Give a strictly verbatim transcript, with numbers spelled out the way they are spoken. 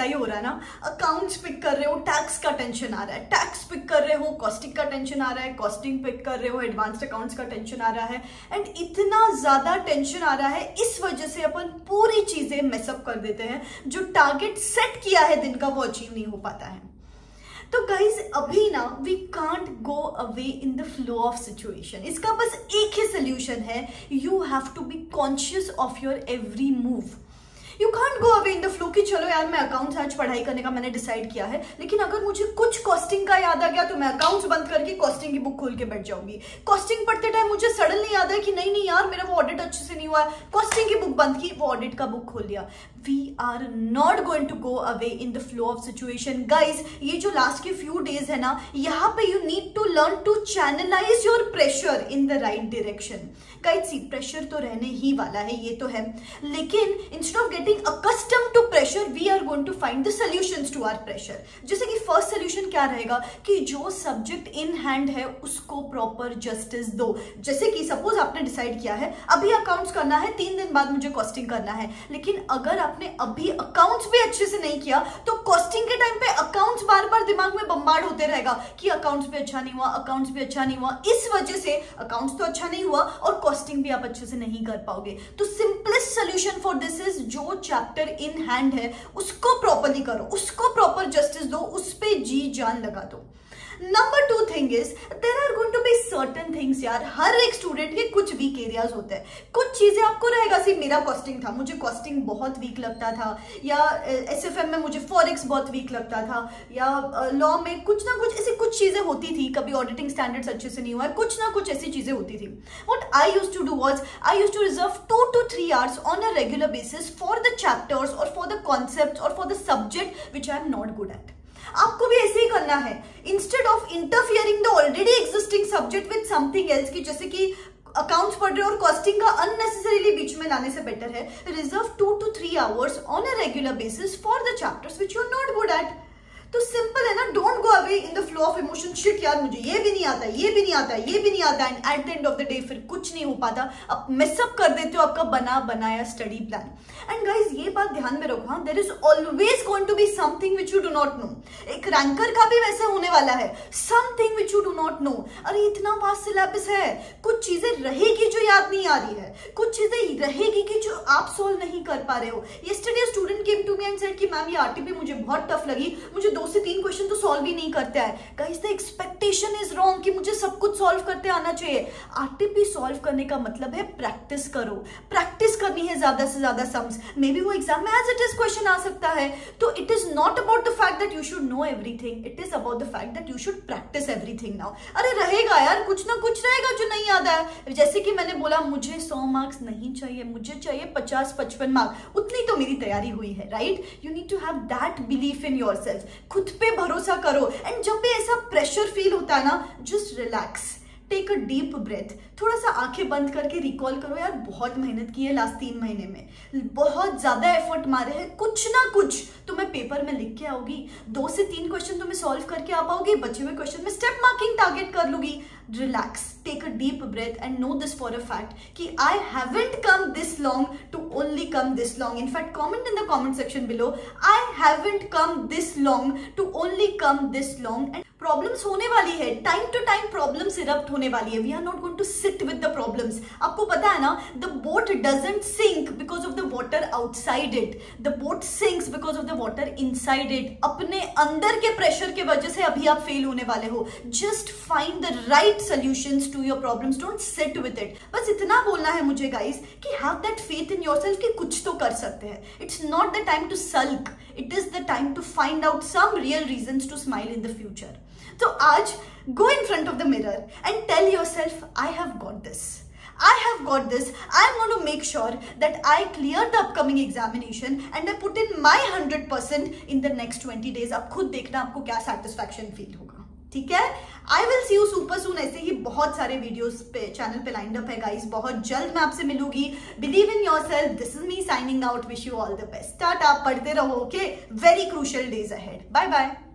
ही हो रहा है ना, अकाउंट्स पिक कर रहे हो, टैक्स का टेंशन आ रहा है, टैक्स पिक कर रहे हो, कॉस्टिंग का टेंशन आ रहा है, कॉस्टिंग पिक कर रहे हो, एडवांस्ड अकाउंट्स का टेंशन आ रहा है, एंड इतना ज्यादा टेंशन आ रहा है, इस वजह से अपन पूरी चीजें मेसअप कर देते हैं, जो टारगेट सेट किया है दिन का वो अचीव नहीं हो पाता है। तो गाइज अभी ना we can't go away in the flow of situation. इसका बस एक ही सोल्यूशन है, you have to be conscious of your every move. You can't go away in the flow कि चलो यार मैं अकाउंट्स आज पढ़ाई करने का मैंने डिसाइड किया है, लेकिन अगर मुझे कुछ कॉस्टिंग का याद आ गया तो मैं अकाउंट्स बंद करके कॉस्टिंग की बुक खोल के बैठ जाऊंगी। कॉस्टिंग पढ़ते टाइम मुझे सडनली याद है कि नहीं नहीं यार मेरा वो ऑडिट अच्छे से नहीं हुआ है, कॉस्टिंग की बुक बंद की, वो ऑडिट का बुक खोल लिया। We are not going to go away in the flow of situation. Guys ये जो लास्ट के फ्यू डेज है ना, यहाँ पे you need to learn to channelise your pressure in the right direction. Guys see pressure तो रहने ही वाला है, ये तो है, लेकिन instead of getting accustomed to pressure we are going to find the solutions to our pressure। जैसे कि फर्स्ट सोल्यूशन क्या रहेगा कि जो सब्जेक्ट इन हैंड है उसको प्रॉपर जस्टिस दो। जैसे कि सपोज आपने डिसाइड किया है अभी अकाउंट्स करना है, तीन दिन बाद मुझे कॉस्टिंग करना है, लेकिन अगर आपने अभी अकाउंट्स भी अच्छे से नहीं किया तो कॉस्टिंग के टाइम पे अकाउंट्स बार बार दिमाग में बम्बार्ड होते रहेगा कि अकाउंट्स भी अच्छा नहीं हुआ, अकाउंट्स भी अच्छा नहीं हुआ। इस वजह से अकाउंट्स तो अच्छा नहीं हुआ और कॉस्टिंग भी आप अच्छे से नहीं कर पाओगे। तो simplest solution for this is जो चैप्टर इन हैंड है उसको प्रॉपरली करो, उसको प्रॉपर जस्टिस दो, उस पे जी जान लगा दो। Number two thing is there are going to be certain things. यार हर एक स्टूडेंट के कुछ वीक एरियाज होते हैं, कुछ चीजें आपको रहेगा सी मेरा कॉस्टिंग था, मुझे कॉस्टिंग बहुत वीक लगता था, या एसएफएम में मुझे फॉरेक्स बहुत वीक लगता था, या लॉ में कुछ ना कुछ ऐसी कुछ चीजें होती थी, कभी ऑडिटिंग स्टैंडर्ड्स अच्छे से नहीं हुआ, कुछ ना कुछ ऐसी चीजें होती थी। What I used to do was I used to reserve two to three hours on a regular basis for the chapters और फॉर द कॉन्सेप्ट्स और for the subject which I am not good at. आपको भी ऐसे ही करना है, instead of interfering the already existing subject with something else, की जैसे कि अकाउंट्स पढ़ रहे हो और कॉस्टिंग का अननेसेसरीली बीच में लाने से बेटर है reserve two to three hours on a regular basis for the chapters which you are not good at. तो सिंपल है ना, don't go away in the flow of emotion. Shit यार मुझे ये भी नहीं आता, ये भी नहीं आता, ये भी नहीं आता, and at the end of the day फिर कुछ नहीं हो पाता, अब मिसअप कर देते हो आपका बना बनाया स्टडी प्लान। एंड गाइज ये बात ध्यान में रखो, there is always going to be something which you do not know. एक रैंकर का भी वैसा होने वाला है, something which you do not know. अरे इतना वास्ट सिलेबस है, कुछ चीजें रहेगी जो याद नहीं आ रही है, कुछ चीजें रहेगी कि जो आप सोल्व नहीं कर पा रहे हो। Yesterday student came to me and said कि मैम ये आरटीपी मुझे बहुत टफ लगी, मुझे दो से तीन क्वेश्चन तो सॉल्व ही नहीं करते हैं। Guys the expectation is wrong कि मुझे सब कुछ सॉल्व करते आना चाहिए। आरटीपी सॉल्व करने का मतलब है प्रैक्टिस करो, प्रैक्टिस करनी है ज्यादा से ज्यादा सम्स। मे बी वो एग्जाम में एज इट इज क्वेश्चन आ सकता है, तो it is not about the fact that you should know everything, it is about the fact that you should practise everything now. अरे रहेगा यार, कुछ ना कुछ रहेगा जो नहीं याद है। जैसे कि मैंने बोला मुझे सौ मार्क्स नहीं चाहिए, मुझे चाहिए पचास पचपन मार्क्स, उतनी तो मेरी तैयारी हुई है, right? You need to have that belief in yourself, खुद पे भरोसा करो। एंड जब भी ऐसा प्रेशर फील होता है ना, just relax, take a deep breath, थोड़ा सा आंखें बंद करके रिकॉल करो यार बहुत मेहनत की है लास्ट तीन महीने में, बहुत ज्यादा एफर्ट मारे हैं, कुछ ना कुछ तुम्हें पेपर में लिख के आओगी, दो से तीन क्वेश्चन तुम्हें सॉल्व करके आ पाओगी, बचे हुए क्वेश्चन में स्टेप मार्किंग टारगेट कर लोगी। Relax, take a deep breath and know this for a fact कि I haven't come this long to only come this long. In fact comment in the comment section below, I haven't come this long to only come this long. And problems होने वाली है, time to time problems erupt होने वाली है, we are not going to sit with the problems. आपको पता है ना, the boat doesn't sink because of the water outside it, the boat sinks because of the water inside it. अपने अंदर के प्रेशर के वजह से अभी आप फेल होने वाले हो। Just find the right solutions to your problems, don't sit with it। बस इतना बोलना है मुझे गाइस कि have that faith in yourself कि कुछ तो कर सकते हैं। It's not the time to sulk, it is the time to find out some real reasons to smile in the future। तो आज go in front of the mirror and tell yourself I have got this, I have got this, I am going to make sure that I clear the upcoming examination and I put in my one hundred percent in the next twenty days। आप खुद देखना आपको क्या satisfaction feel होगा, ठीक है? I will see you super soon. ऐसे ही बहुत सारे वीडियोस पे चैनल पे लाइंड अप है गाइस, बहुत जल्द मैं आपसे मिलूंगी। Believe in yourself, this is me signing out, wish you all the best, tata, पढ़ते रहो, okay? Very crucial days ahead, bye bye.